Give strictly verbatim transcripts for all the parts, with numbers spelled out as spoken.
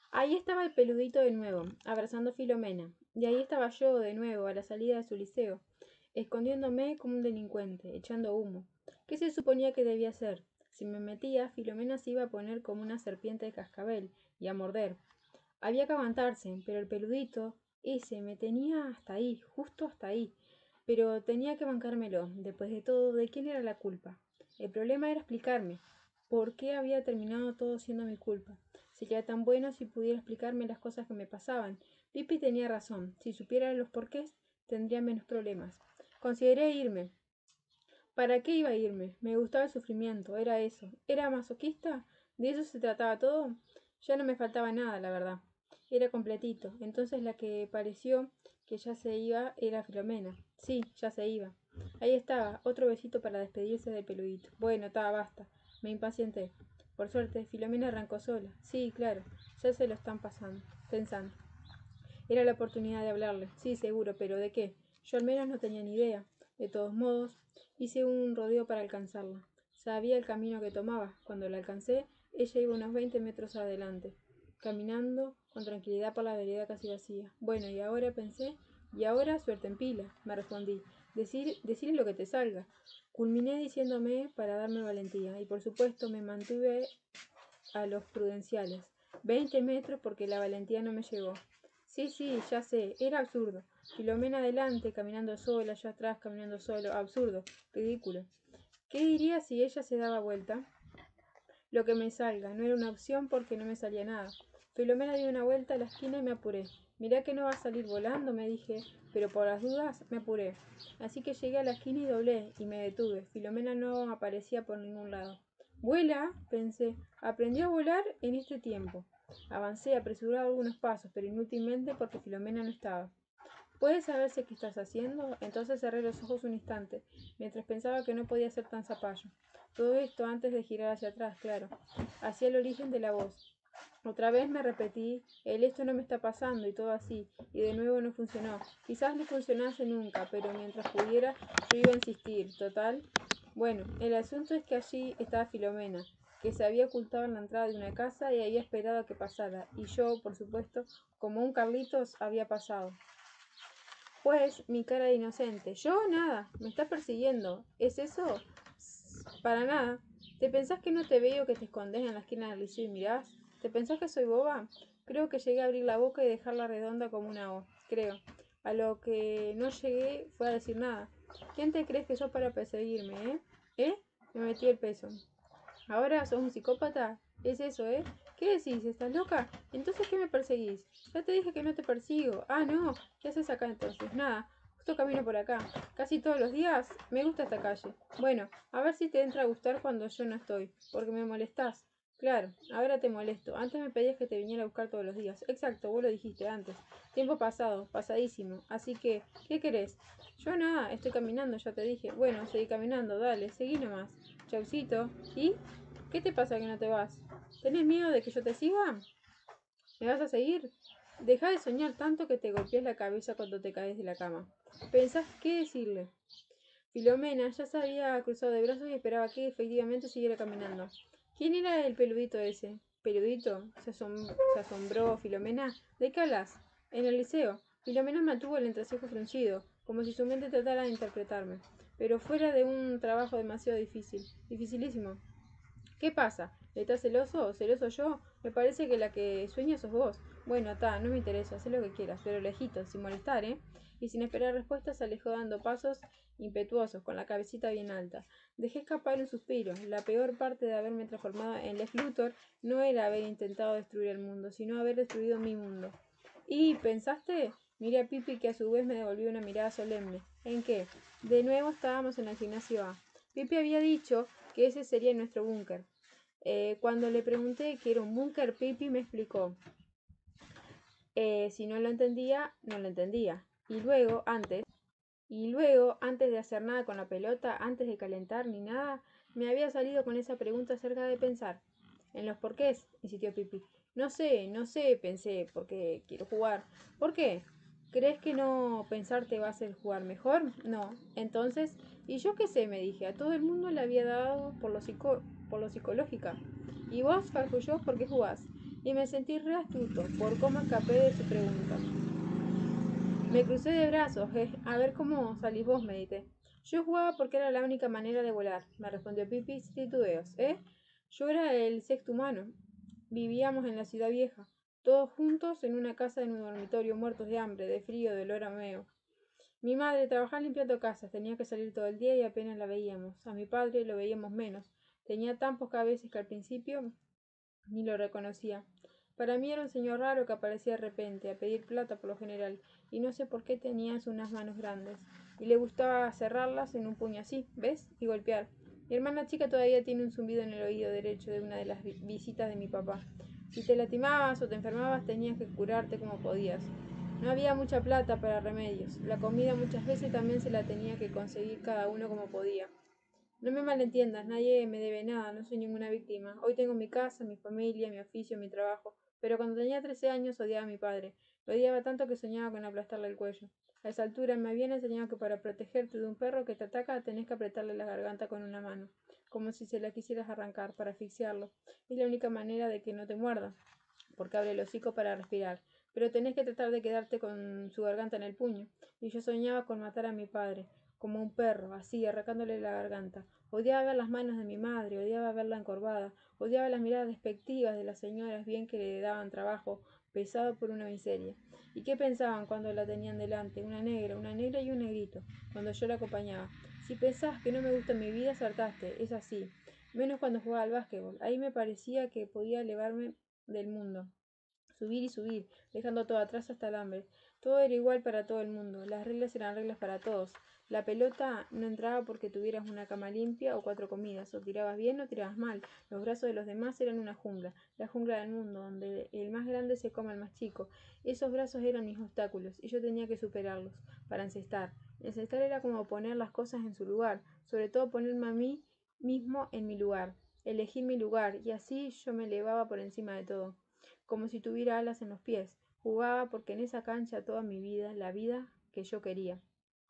Ahí estaba el peludito de nuevo, abrazando a Filomena, y ahí estaba yo de nuevo, a la salida de su liceo, escondiéndome como un delincuente, echando humo. ¿Qué se suponía que debía hacer? Si me metía, Filomena se iba a poner como una serpiente de cascabel y a morder. Había que aguantarse, pero el peludito ese me tenía hasta ahí, justo hasta ahí. Pero tenía que bancármelo. Después de todo, ¿de quién era la culpa? El problema era explicarme por qué había terminado todo siendo mi culpa. Sería tan bueno si pudiera explicarme las cosas que me pasaban. Pipi tenía razón. Si supiera los porqués, tendría menos problemas. Consideré irme. ¿Para qué iba a irme? Me gustaba el sufrimiento, era eso. ¿Era masoquista? ¿De eso se trataba todo? Ya no me faltaba nada, la verdad. Era completito. Entonces la que pareció que ya se iba era Filomena. Sí, ya se iba. Ahí estaba, otro besito para despedirse del peludito. Bueno, estaba, basta. Me impacienté. Por suerte, Filomena arrancó sola. Sí, claro, ya se lo están pasando, pensando. Era la oportunidad de hablarle. Sí, seguro, pero ¿de qué? Yo al menos no tenía ni idea. De todos modos, hice un rodeo para alcanzarla. Sabía el camino que tomaba. Cuando la alcancé, ella iba unos veinte metros adelante, caminando con tranquilidad por la vereda casi vacía. Bueno, y ahora pensé, y ahora suerte en pila, me respondí. Decir, decir lo que te salga. Culminé diciéndome para darme valentía, y por supuesto me mantuve a los prudenciales. Veinte metros porque la valentía no me llegó. Sí, sí, ya sé, era absurdo. Filomena adelante, caminando sola, yo atrás, caminando solo. Absurdo, ridículo. ¿Qué diría si ella se daba vuelta? Lo que me salga, no era una opción porque no me salía nada. Filomena dio una vuelta a la esquina y me apuré. Mirá que no va a salir volando, me dije, pero por las dudas me apuré. Así que llegué a la esquina y doblé, y me detuve. Filomena no aparecía por ningún lado. Vuela, pensé, aprendió a volar en este tiempo. Avancé apresurado algunos pasos, pero inútilmente porque Filomena no estaba. ¿Puedes saberse qué estás haciendo? Entonces cerré los ojos un instante, mientras pensaba que no podía ser tan zapallo. Todo esto antes de girar hacia atrás, claro, hacia el origen de la voz. Otra vez me repetí, el esto no me está pasando y todo así, y de nuevo no funcionó. Quizás no funcionase nunca, pero mientras pudiera yo iba a insistir. Total. Bueno, el asunto es que allí estaba Filomena, que se había ocultado en la entrada de una casa y había esperado a que pasara, y yo, por supuesto, como un Carlitos, había pasado. Pues, mi cara de inocente. Yo nada, me estás persiguiendo. ¿Es eso? Para nada. ¿Te pensás que no te veo, que te escondes en la esquina del liceo y mirás? ¿Te pensás que soy boba? Creo que llegué a abrir la boca y dejarla redonda como una O. Creo. A lo que no llegué fue a decir nada. ¿Quién te crees que sos para perseguirme, eh? ¿Eh? Me metí el peso. ¿Ahora sos un psicópata? Es eso, ¿eh? ¿Qué decís? ¿Estás loca? Entonces, ¿qué me perseguís? Ya te dije que no te persigo. Ah, no. ¿Qué haces acá entonces? Nada. Justo camino por acá. Casi todos los días. Me gusta esta calle. Bueno, a ver si te entra a gustar cuando yo no estoy. Porque me molestás. Claro, ahora te molesto. Antes me pedías que te viniera a buscar todos los días. Exacto, vos lo dijiste antes. Tiempo pasado, pasadísimo. Así que, ¿qué querés? Yo nada, estoy caminando, ya te dije. Bueno, seguí caminando, dale, seguí nomás. Chaucito. ¿Y? ¿Qué te pasa que no te vas? ¿Tenés miedo de que yo te siga? ¿Me vas a seguir? Deja de soñar tanto que te golpees la cabeza cuando te caes de la cama. ¿Pensás qué decirle? Filomena ya se había cruzado de brazos y esperaba que efectivamente siguiera caminando. ¿Quién era el peludito ese? ¿Peludito? ¿Se, asom se asombró Filomena? ¿De qué hablas? En el liceo. Filomena mantuvo el entrecejo fruncido, como si su mente tratara de interpretarme. Pero fuera de un trabajo demasiado difícil. Dificilísimo. ¿Qué pasa? ¿Estás celoso? ¿Celoso yo? Me parece que la que sueña sos vos. Bueno, ta, no me interesa, haz lo que quieras, pero lejito, sin molestar, ¿eh? Y sin esperar respuesta se alejó dando pasos impetuosos, con la cabecita bien alta. Dejé escapar un suspiro. La peor parte de haberme transformado en Lex Luthor no era haber intentado destruir el mundo, sino haber destruido mi mundo. ¿Y pensaste? Miré a Pipi, que a su vez me devolvió una mirada solemne. ¿En qué? De nuevo estábamos en el gimnasio A. Pipi había dicho que ese sería nuestro búnker. Eh, cuando le pregunté qué era un búnker, Pipi me explicó. Eh, si no lo entendía, no lo entendía. Y luego, antes, y luego, antes de hacer nada con la pelota, antes de calentar ni nada, me había salido con esa pregunta acerca de pensar. En los porqués, insistió Pipi. No sé, no sé, pensé, porque quiero jugar. ¿Por qué? ¿Crees que no pensar te va a hacer jugar mejor? No. Entonces, ¿y yo qué sé? Me dije. A todo el mundo le había dado por lo, psico por lo psicológica. ¿Y vos, farfulló, por qué jugás? y me sentí re astuto por cómo escapé de su pregunta. Me crucé de brazos, eh, a ver cómo salís vos, medité. Yo jugaba porque era la única manera de volar, me respondió Pipi sin titubeos, ¿eh? Yo era el sexto humano. Vivíamos en la ciudad vieja, todos juntos en una casa en un dormitorio, muertos de hambre, de frío, de olor a meo. Mi madre trabajaba limpiando casas, tenía que salir todo el día y apenas la veíamos. A mi padre lo veíamos menos. Tenía tan pocas veces que al principio ni lo reconocía. Para mí era un señor raro que aparecía de repente, a pedir plata por lo general, y no sé por qué tenía unas manos grandes, y le gustaba cerrarlas en un puño así, ¿ves? Y golpear. Mi hermana chica todavía tiene un zumbido en el oído derecho de una de las vi- visitas de mi papá. Si te lastimabas o te enfermabas tenías que curarte como podías. No había mucha plata para remedios. La comida muchas veces también se la tenía que conseguir cada uno como podía. No me malentiendas, nadie me debe nada, no soy ninguna víctima. Hoy tengo mi casa, mi familia, mi oficio, mi trabajo. Pero cuando tenía trece años odiaba a mi padre. Lo odiaba tanto que soñaba con aplastarle el cuello. A esa altura me habían enseñado que para protegerte de un perro que te ataca tenés que apretarle la garganta con una mano, como si se la quisieras arrancar, para asfixiarlo. Es la única manera de que no te muerda, porque abre el hocico para respirar. Pero tenés que tratar de quedarte con su garganta en el puño. Y yo soñaba con matar a mi padre, como un perro, así, arrancándole la garganta. Odiaba ver las manos de mi madre, odiaba verla encorvada, odiaba las miradas despectivas de las señoras bien que le daban trabajo, pesado por una miseria. ¿Y qué pensaban cuando la tenían delante? Una negra, una negra y un negrito, cuando yo la acompañaba. Si pensás que no me gusta mi vida, acertaste, es así. Menos cuando jugaba al básquetbol. Ahí me parecía que podía elevarme del mundo. Subir y subir, dejando todo atrás hasta el hambre. Todo era igual para todo el mundo, las reglas eran reglas para todos. La pelota no entraba porque tuvieras una cama limpia o cuatro comidas, o tirabas bien o tirabas mal. Los brazos de los demás eran una jungla, la jungla del mundo, donde el más grande se come al más chico. Esos brazos eran mis obstáculos, y yo tenía que superarlos, para encestar. Encestar era como poner las cosas en su lugar, sobre todo ponerme a mí mismo en mi lugar, elegir mi lugar, y así yo me elevaba por encima de todo como si tuviera alas en los pies. Jugaba porque en esa cancha toda mi vida, la vida que yo quería.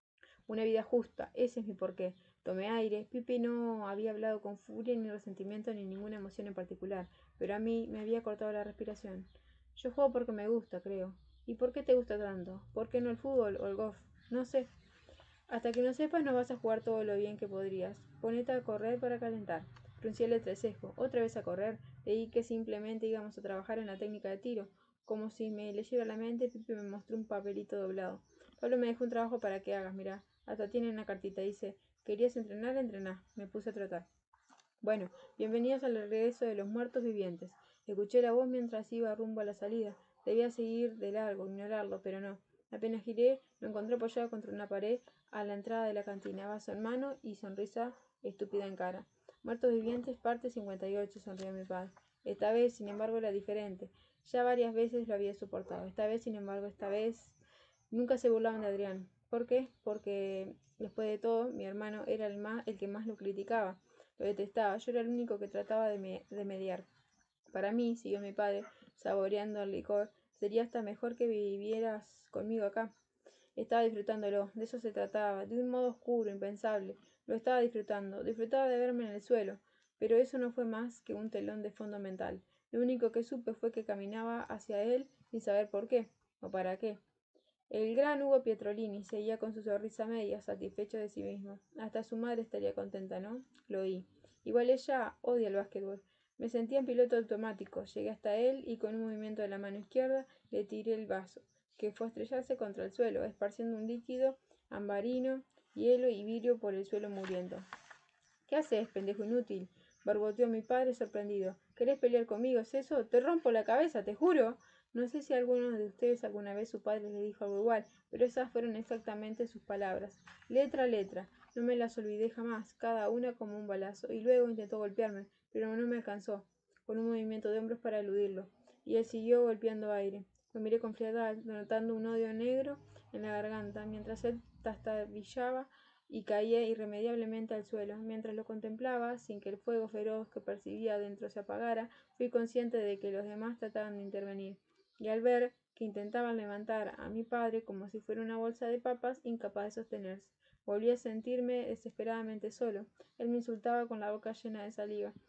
Una vida justa, ese es mi porqué. Tomé aire. Pipi no había hablado con furia, ni resentimiento, ni ninguna emoción en particular, pero a mí me había cortado la respiración. Yo juego porque me gusta, creo. ¿Y por qué te gusta tanto? ¿Por qué no el fútbol o el golf? No sé. Hasta que no sepas no vas a jugar todo lo bien que podrías. Ponete a correr para calentar. Fruncía el entrecejo. Otra vez a correr. Leí que simplemente íbamos a trabajar en la técnica de tiro. Como si me leyera la mente, Pipe me mostró un papelito doblado. Pablo me dejó un trabajo para que hagas, mirá. Hasta tiene una cartita. Dice, ¿querías entrenar? Entrená. Me puse a trotar. Bueno, bienvenidos al regreso de los muertos vivientes. Escuché la voz mientras iba rumbo a la salida. Debía seguir de largo, ignorarlo, pero no. Apenas giré, lo encontré apoyado contra una pared a la entrada de la cantina, vaso en mano y sonrisa estúpida en cara. Muertos vivientes, parte cincuenta y ocho, sonrió mi padre. Esta vez, sin embargo, era diferente. Ya varias veces lo había soportado. Esta vez, sin embargo, esta vez nunca se burlaban de Adrián. ¿Por qué? Porque, después de todo, mi hermano era el, más, el que más lo criticaba. Lo detestaba. Yo era el único que trataba de, me de mediar. Para mí, siguió mi padre, saboreando el licor, sería hasta mejor que vivieras conmigo acá. Estaba disfrutándolo, de eso se trataba, de un modo oscuro, impensable. Lo estaba disfrutando, disfrutaba de verme en el suelo, pero eso no fue más que un telón de fondo mental. Lo único que supe fue que caminaba hacia él sin saber por qué o para qué. El gran Hugo Pietrolini seguía con su sonrisa media, satisfecho de sí mismo. Hasta su madre estaría contenta, ¿no? Lo oí. Igual ella odia el básquetbol. Me sentía en piloto automático. Llegué hasta él y con un movimiento de la mano izquierda le tiré el vaso, que fue a estrellarse contra el suelo, esparciendo un líquido ambarino, hielo y vidrio por el suelo muriendo. ¿Qué haces, pendejo inútil? Barboteó mi padre sorprendido. ¿Querés pelear conmigo? ¿Es eso? Te rompo la cabeza, te juro. No sé si alguno de ustedes alguna vez su padre le dijo algo igual, pero esas fueron exactamente sus palabras. Letra a letra. No me las olvidé jamás, cada una como un balazo. Y luego intentó golpearme, pero no me alcanzó, con un movimiento de hombros para eludirlo. Y él siguió golpeando aire. Lo miré con frialdad, notando un odio negro en la garganta, mientras él trastabillaba y caía irremediablemente al suelo. Mientras lo contemplaba, sin que el fuego feroz que percibía dentro se apagara, fui consciente de que los demás trataban de intervenir, y al ver que intentaban levantar a mi padre como si fuera una bolsa de papas, incapaz de sostenerse, volví a sentirme desesperadamente solo. Él me insultaba con la boca llena de saliva.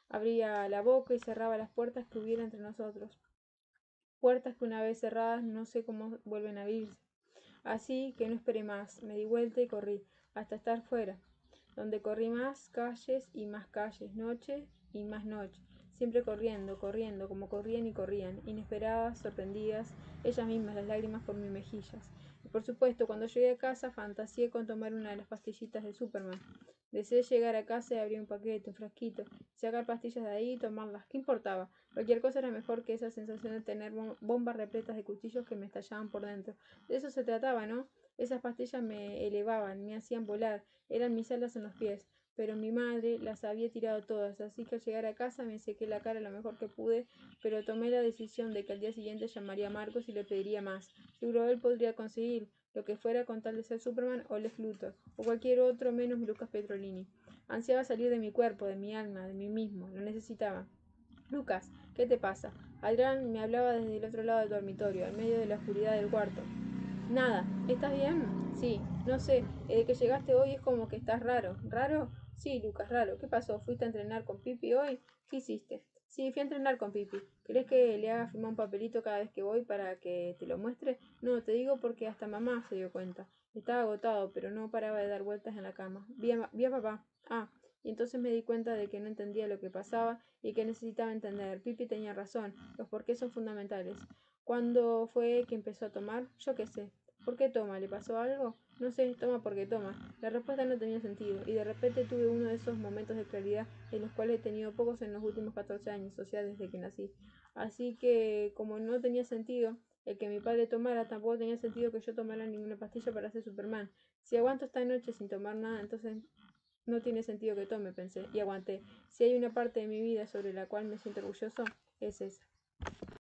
Abría la boca y cerraba las puertas que hubiera entre nosotros. Puertas que una vez cerradas no sé cómo vuelven a abrirse. Así que no esperé más, me di vuelta y corrí, hasta estar fuera, donde corrí más calles y más calles, noche y más noche, siempre corriendo, corriendo, como corrían y corrían, inesperadas, sorprendidas, ellas mismas las lágrimas por mis mejillas. Y por supuesto, cuando llegué a casa, fantaseé con tomar una de las pastillitas de Superman. Deseé llegar a casa y abrir un paquete, un frasquito, y sacar pastillas de ahí y tomarlas. ¿Qué importaba? Cualquier cosa era mejor que esa sensación de tener bombas repletas de cuchillos que me estallaban por dentro. De eso se trataba, ¿no? Esas pastillas me elevaban, me hacían volar, eran mis alas en los pies. Pero mi madre las había tirado todas, así que al llegar a casa me sequé la cara lo mejor que pude, pero tomé la decisión de que al día siguiente llamaría a Marcos y le pediría más. Seguro él podría conseguir lo que fuera con tal de ser Superman o Lex Luthor, o cualquier otro menos Lucas Petrolini. Ansiaba salir de mi cuerpo, de mi alma, de mí mismo, lo necesitaba. Lucas, ¿qué te pasa? Adrián me hablaba desde el otro lado del dormitorio, en medio de la oscuridad del cuarto. Nada, ¿estás bien? Sí, no sé, desde que llegaste hoy es como que estás raro. ¿Raro? Sí, Lucas, raro. ¿Qué pasó? ¿Fuiste a entrenar con Pipi hoy? ¿Qué hiciste? Sí, fui a entrenar con Pipi. ¿Querés que le haga firmar un papelito cada vez que voy para que te lo muestre? No, te digo porque hasta mamá se dio cuenta. Estaba agotado, pero no paraba de dar vueltas en la cama. Vi a, vi a papá. Ah, y entonces me di cuenta de que no entendía lo que pasaba y que necesitaba entender. Pipi tenía razón, los porqués son fundamentales. ¿Cuándo fue que empezó a tomar? Yo qué sé. ¿Por qué toma? ¿Le pasó algo? No sé, toma porque toma. La respuesta no tenía sentido, y de repente tuve uno de esos momentos de claridad de los cuales he tenido pocos en los últimos catorce años, o sea, desde que nací. Así que, como no tenía sentido el que mi padre tomara, tampoco tenía sentido que yo tomara ninguna pastilla para ser Superman. Si aguanto esta noche sin tomar nada, entonces no tiene sentido que tome, pensé, y aguanté. Si hay una parte de mi vida sobre la cual me siento orgulloso, es esa.